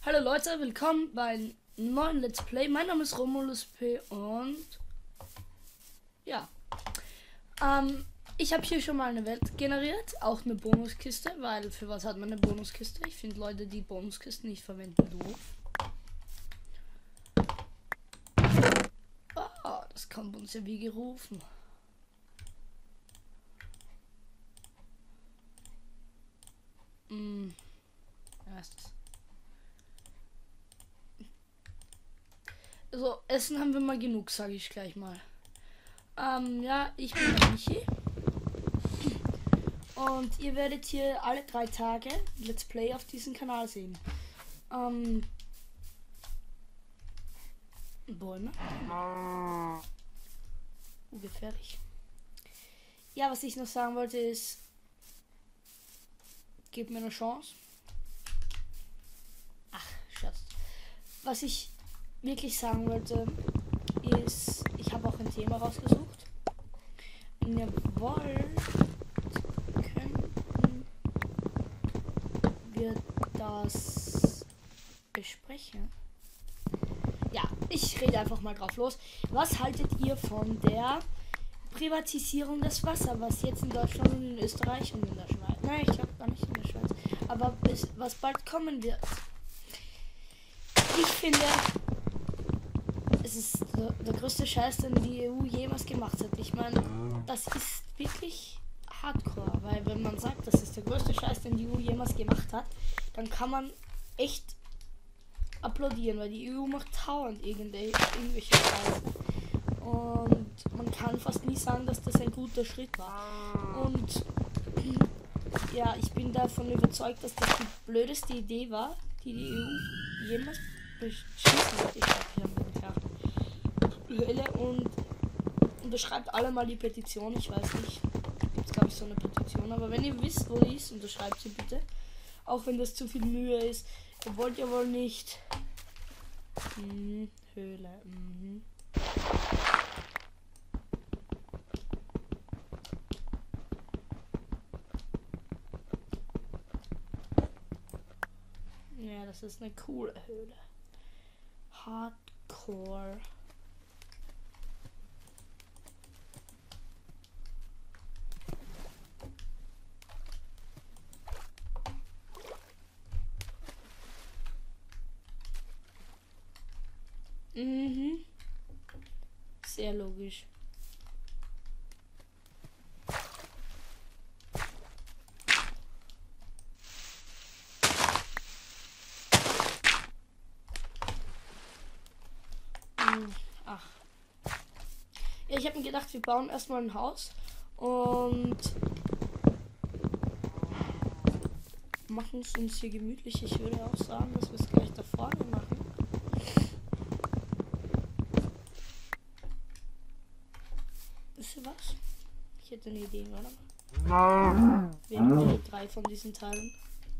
Hallo Leute, willkommen bei neuen Let's Play. Mein Name ist Romulus P. und ja, ich habe hier schon mal eine Welt generiert, auch eine Bonuskiste, weil für was hat man eine Bonuskiste? Ich finde Leute, die Bonuskisten nicht verwenden, doof. Ah, das kommt uns ja wie gerufen. Erstes. Also, Essen haben wir mal genug, sage ich gleich mal. Ja, ich bin der Michi. Und ihr werdet hier alle 3 Tage Let's Play auf diesem Kanal sehen. Bäume. Gefährlich. Ja, was ich noch sagen wollte ist, gebt mir eine Chance. Ach, Schatz. Was ich wirklich sagen wollte, ist, ich habe auch ein Thema rausgesucht. Wenn ihr wollt, könnten wir das besprechen. Ja, ich rede einfach mal drauf los. Was haltet ihr von der Privatisierung des Wassers, was jetzt in Deutschland und in Österreich und in der Schweiz? Nein, ich glaube gar nicht in der Schweiz. Aber was bald kommen wird. Ich finde, es ist der größte Scheiß, den die EU jemals gemacht hat. Ich meine, das ist wirklich hardcore, weil wenn man sagt, das ist der größte Scheiß, den die EU jemals gemacht hat, dann kann man echt applaudieren, weil die EU macht dauernd irgendwelche Scheiße. Und man kann fast nie sagen, dass das ein guter Schritt war. Und ja, ich bin davon überzeugt, dass das die blödeste Idee war, die EU jemals beschließen wird. Ich glaube, hier haben wir eine Höhle und unterschreibt alle mal die Petition. Ich weiß nicht, gibt es glaube ich so eine Petition, aber wenn ihr wisst, wo die ist, unterschreibt sie bitte. Auch wenn das zu viel Mühe ist. Ihr wollt ja wohl nicht. Höhle. Ja, das ist eine coole Höhle. Hardcore. Sehr logisch. Ach. Ja, ich habe mir gedacht, wir bauen erstmal ein Haus und machen es uns hier gemütlich. Ich würde auch sagen, dass wir es gleich da vorne machen. Wisst ihr was? Ich hätte eine Idee, oder? Wir haben 3 von diesen Teilen.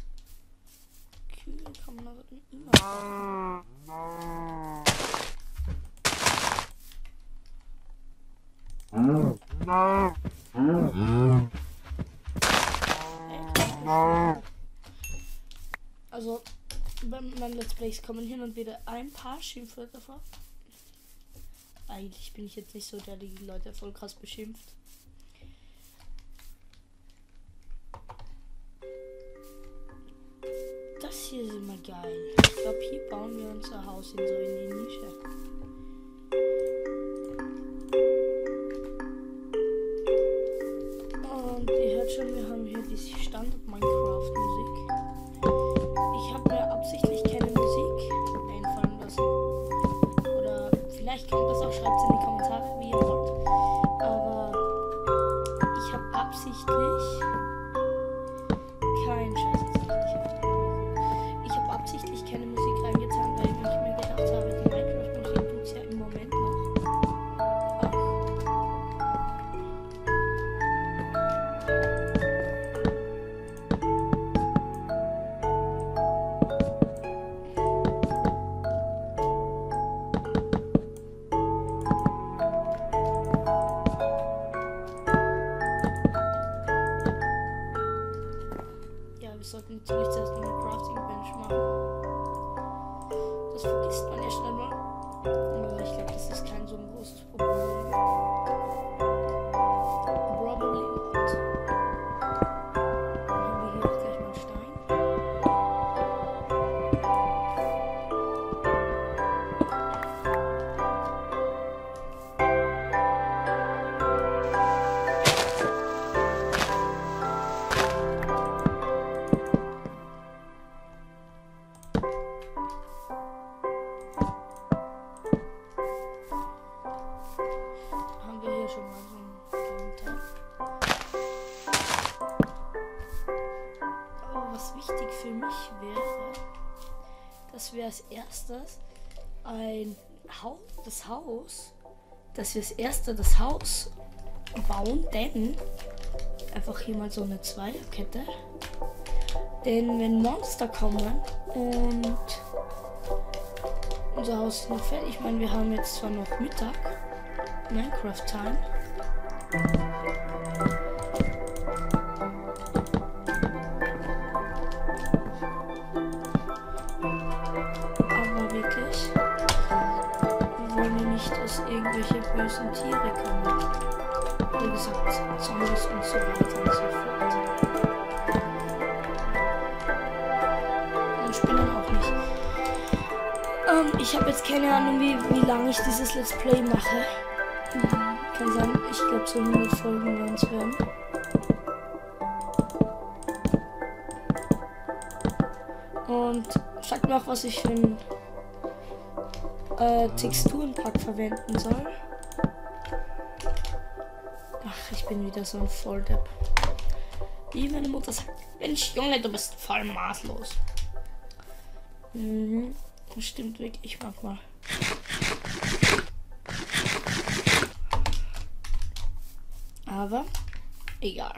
Kühe kann man aber immer. Also, bei meinen Let's Plays kommen hin und wieder ein paar Schimpfwörter vor. Eigentlich bin ich jetzt nicht so der, die Leute voll krass beschimpft. Das hier ist immer geil. Ich glaube, hier bauen wir unser Haus in die Nische. Und ihr hört schon, wir haben hier die Standard-Minecraft-Musik. Ich habe mir absichtlich keine Musik einfallen lassen. Oder vielleicht kommt das auch, schreibt es in die Kommentare, wie ihr wollt. Aber ich habe absichtlich keinen Scheiß. Ich habe absichtlich keine Musik reingetan, weil ich mir gedacht habe, die Minecraft-Musik tut es ja im Moment noch. Das vergisst man ja schnell mal. Aber ich glaube, das ist kein so ein großes Problem. Probably not. Dann haben wir hier auch gleich mal einen Stein. Haben wir hier schon mal so einen kleinen Teil. Aber was wichtig für mich wäre, dass wir als erstes das Haus bauen, denn einfach hier mal so eine Zweierkette. Denn wenn Monster kommen und unser Haus ist noch fertig, ich meine, wir haben jetzt zwar noch Mittag, Minecraft Time. Aber wirklich, wir wollen ja nicht, dass irgendwelche bösen Tiere kommen. Wie gesagt, Zombies und so weiter und so fort. Und Spinnen auch nicht. Ich habe jetzt keine Ahnung, wie lange ich dieses Let's Play mache. Kann sein, ich glaube so 100 Folgen werden es werden. Und sagt mir auch, was ich für einen Texturenpack verwenden soll. Ach, ich bin wieder so ein Volldepp. Wie meine Mutter sagt, Mensch Junge, du bist voll maßlos. Das stimmt wirklich manchmal. Aber egal.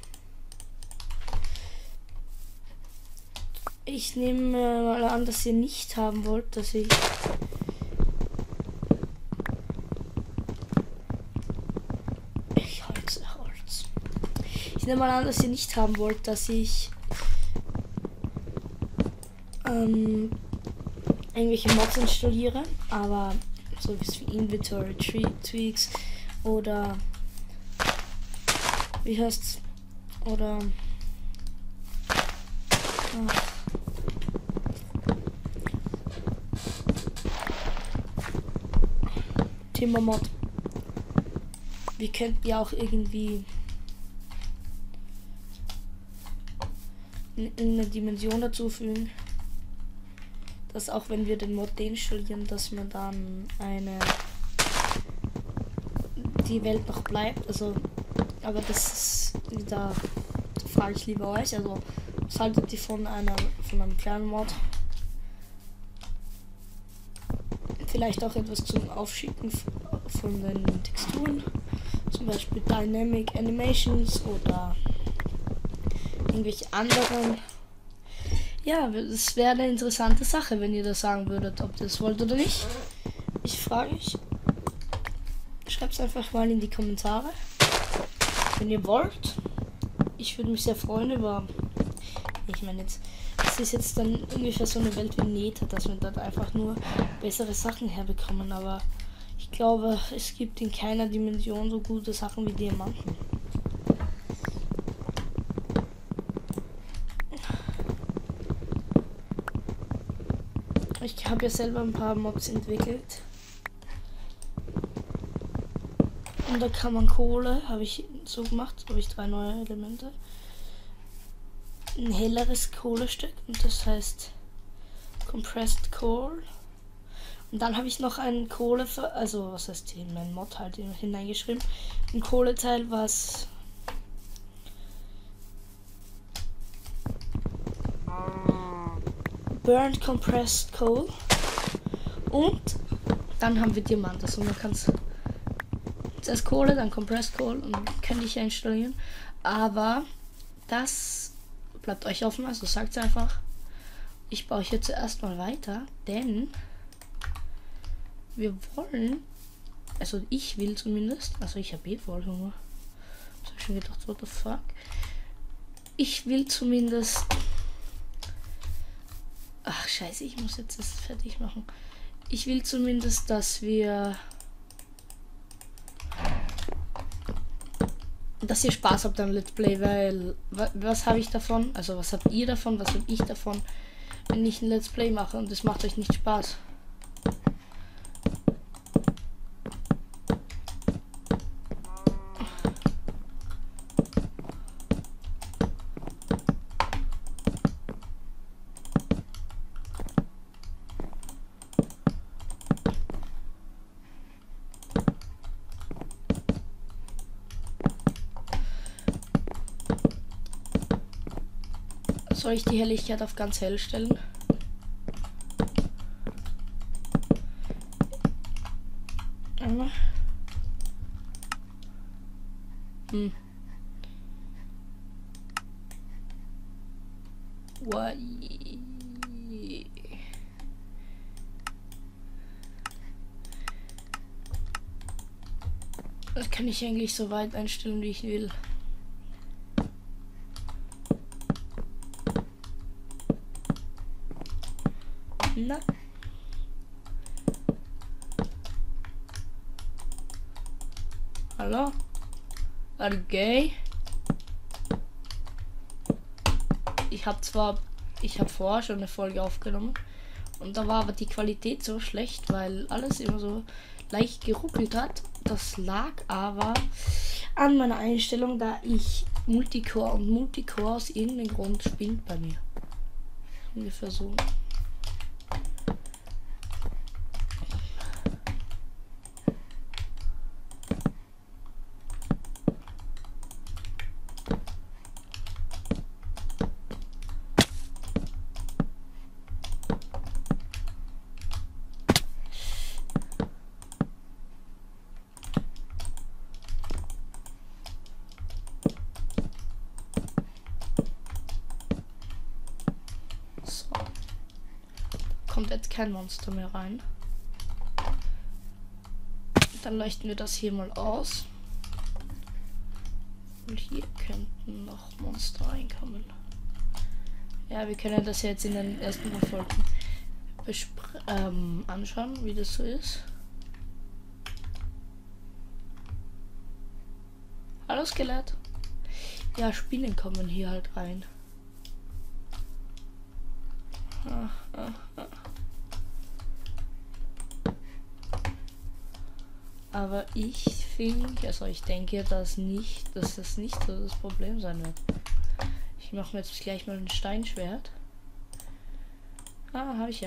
Ich nehme mal an, dass ihr nicht haben wollt, dass ich Holz. Ich nehme mal an, dass ihr nicht haben wollt, dass ich irgendwelche Mods installiere, aber so wie Inventory Tweaks oder wie heißt's? Oder Thema Mod. Wir könnten ja auch irgendwie eine Dimension dazu fügen, dass auch wenn wir den Mod deinstallieren, dass man dann die Welt noch bleibt. Also, aber das ist da frage ich lieber euch. Also, was haltet ihr von einem kleinen Mod? Vielleicht auch etwas zum Aufschicken von den Texturen, zum Beispiel Dynamic Animations oder irgendwelche anderen. Ja, das wäre eine interessante Sache, wenn ihr das sagen würdet, ob ihr das wollt oder nicht. Ich frage euch. Schreibt es einfach mal in die Kommentare, wenn ihr wollt. Ich würde mich sehr freuen über. Ich meine jetzt, es ist jetzt dann ungefähr so eine Welt wie Nether, dass wir dort einfach nur bessere Sachen herbekommen. Aber ich glaube, es gibt in keiner Dimension so gute Sachen wie Diamanten. Ich habe ja selber ein paar Mods entwickelt. Und da kann man Kohle, habe ich so gemacht, habe ich 3 neue Elemente. Ein helleres Kohlestück und das heißt Compressed Coal. Und dann habe ich noch ein Kohle, also was heißt hier, mein Mod halt hineingeschrieben. Ein Kohleteil, was Burnt Compressed Coal. Und dann haben wir Diamant. Also man kann es zuerst Kohle, dann Compressed Coal und könnte ich ja installieren. Aber das bleibt euch offen, also sagt es einfach. Ich baue hier zuerst mal weiter, denn wir wollen, also ich will zumindest, also ich habe voll Hunger. Das habe ich schon gedacht, what the fuck. Ich will zumindest Ach, scheiße, ich muss jetzt das fertig machen. Ich will zumindest, dass ihr Spaß habt am Let's Play, weil was habe ich davon? Also was habt ihr davon? Was habe ich davon, wenn ich ein Let's Play mache und es macht euch nicht Spaß? Soll ich die Helligkeit auf ganz hell stellen? Einmal. Das kann ich eigentlich so weit einstellen, wie ich will. Na. Hallo? Okay. Ich habe vorher schon eine Folge aufgenommen und da war aber die Qualität so schlecht, weil alles immer so leicht geruckelt hat. Das lag aber an meiner Einstellung, da ich Multicore aus irgendeinem Grund spinnt bei mir. Ungefähr so. Kommt jetzt kein Monster mehr rein. Dann leuchten wir das hier mal aus. Und hier könnten noch Monster reinkommen. Ja, wir können das jetzt in den ersten paar Folgen anschauen, wie das so ist. Hallo Skelett. Ja, Spinnen kommen hier halt rein. Aber ich denke, dass das nicht so das Problem sein wird. Ich mache mir jetzt gleich mal ein Steinschwert. Ah, habe ich ja.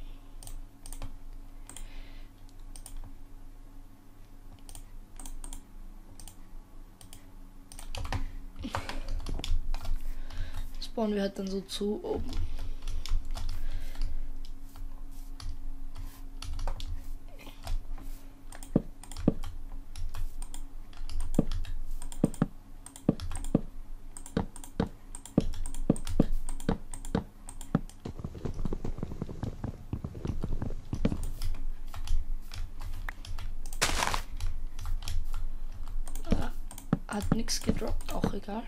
Spawnen wir halt dann so zu oben. Hat nichts gedroppt, auch egal.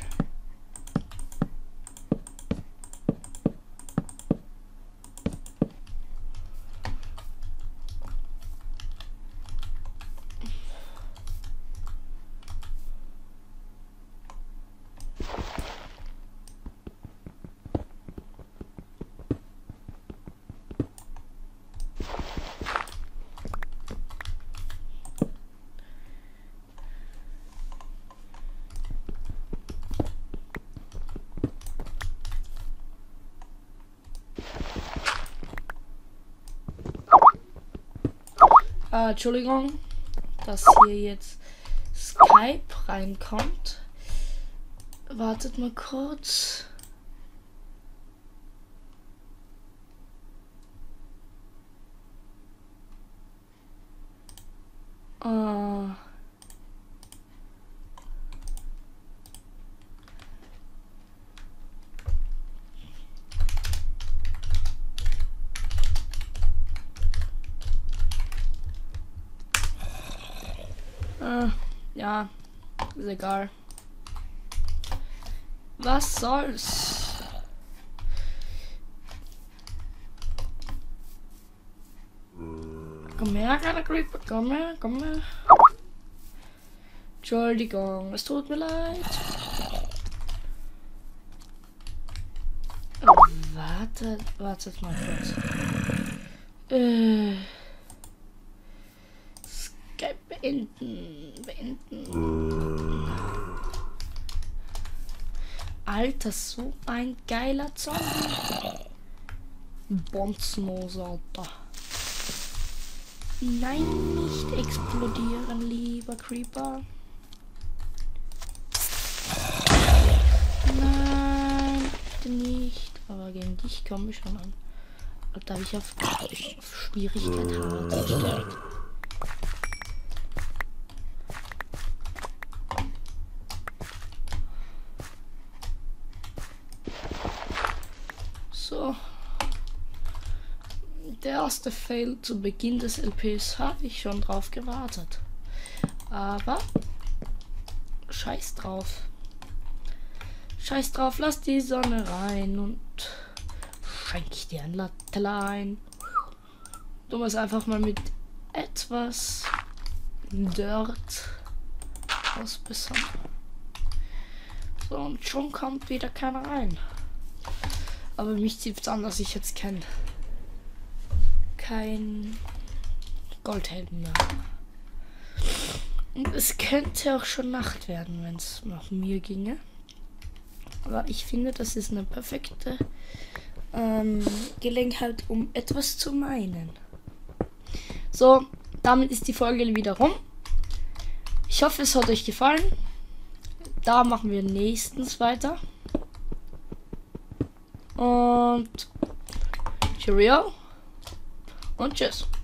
Entschuldigung, dass hier jetzt Skype reinkommt. Wartet mal kurz. Ja, ist egal. Was soll's? Komm her, kleiner Creeper. Komm her, komm her. Entschuldigung, es tut mir leid. Wartet mal kurz. Skype beenden. Alter, so ein geiler Zombie. Bonzmoser, Alter. Nein, nicht explodieren, lieber Creeper. Nein, bitte nicht. Aber gegen dich komme ich schon an. Da habe ich auf Schwierigkeit hart gestellt. So. Der erste Fail zu Beginn des LPs habe ich schon drauf gewartet. Aber scheiß drauf. Scheiß drauf, lass die Sonne rein und schenk dir ein Lattelein. Du musst einfach mal mit etwas Dirt ausbessern. So, und schon kommt wieder keiner rein. Aber mich zieht's an, dass ich jetzt kein Goldhelden mehr. Und es könnte auch schon Nacht werden, wenn es nach mir ginge. Aber ich finde, das ist eine perfekte Gelegenheit, um etwas zu meinen. So, damit ist die Folge wieder rum. Ich hoffe, es hat euch gefallen. Da machen wir nächstens weiter. Und Cheerio und tschüss.